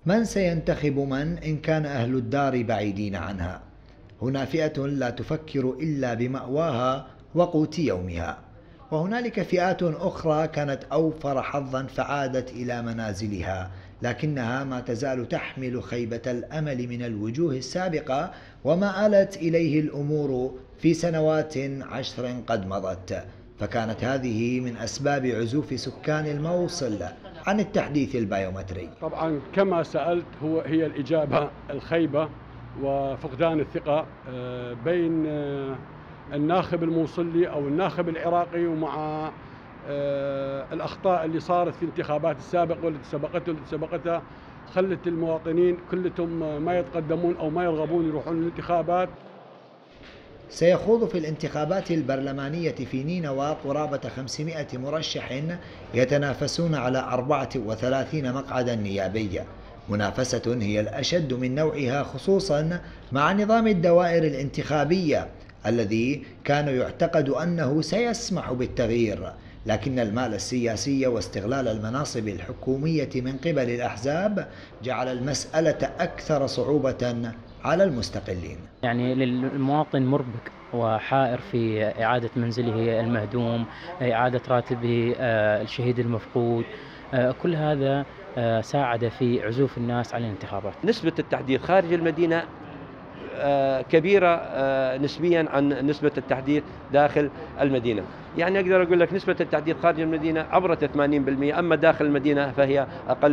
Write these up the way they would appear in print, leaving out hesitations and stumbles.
من سينتخب من إن كان أهل الدار بعيدين عنها؟ هنا فئة لا تفكر إلا بمأواها وقوت يومها، وهنالك فئات أخرى كانت أوفر حظا فعادت إلى منازلها، لكنها ما تزال تحمل خيبة الأمل من الوجوه السابقة وما آلت إليه الأمور في سنوات 10 قد مضت. فكانت هذه من أسباب عزوف سكان الموصل عن التحديث البيومتري. طبعا كما سألت هي الإجابة الخيبة وفقدان الثقة بين الناخب الموصلي أو الناخب العراقي ومع الأخطاء اللي صارت في الانتخابات السابقة والتي سبقتها خلت المواطنين كلهم ما يتقدمون أو ما يرغبون يروحون الانتخابات. سيخوض في الانتخابات البرلمانية في نينوى قرابة 500 مرشح يتنافسون على 34 مقعدا نيابية، منافسة هي الأشد من نوعها خصوصا مع نظام الدوائر الانتخابية الذي كان يعتقد أنه سيسمح بالتغيير، لكن المال السياسي واستغلال المناصب الحكومية من قبل الأحزاب جعل المسألة أكثر صعوبة على المستقلين. يعني للمواطن مربك وحائر في إعادة منزله المهدوم، إعادة راتبه الشهيد المفقود، كل هذا ساعد في عزوف الناس عن الانتخابات. نسبة التحديث خارج المدينة كبيرة نسبيا عن نسبة التحديث داخل المدينة، يعني أقدر أقول لك نسبة التحديث خارج المدينة عبرت 80%، أما داخل المدينة فهي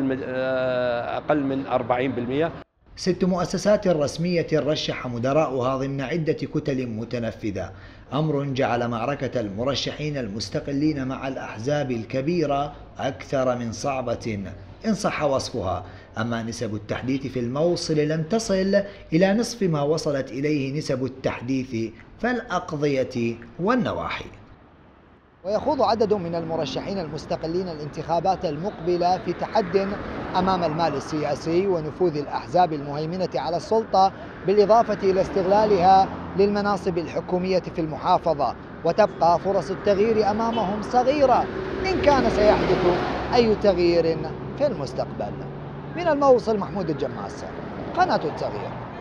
أقل من 40%. 6 مؤسسات رسمية رشح مدراؤها ضمن عدة كتل متنفذة، أمر جعل معركة المرشحين المستقلين مع الأحزاب الكبيرة أكثر من صعبة إن صح وصفها. أما نسب التحديث في الموصل لم تصل إلى نصف ما وصلت إليه نسب التحديث في الأقضية والنواحي. ويخوض عدد من المرشحين المستقلين الانتخابات المقبلة في تحد أمام المال السياسي ونفوذ الأحزاب المهيمنة على السلطة، بالإضافة إلى استغلالها للمناصب الحكومية في المحافظة، وتبقى فرص التغيير أمامهم صغيرة إن كان سيحدث أي تغيير في المستقبل. من الموصل محمود الجماس، قناة التغيير.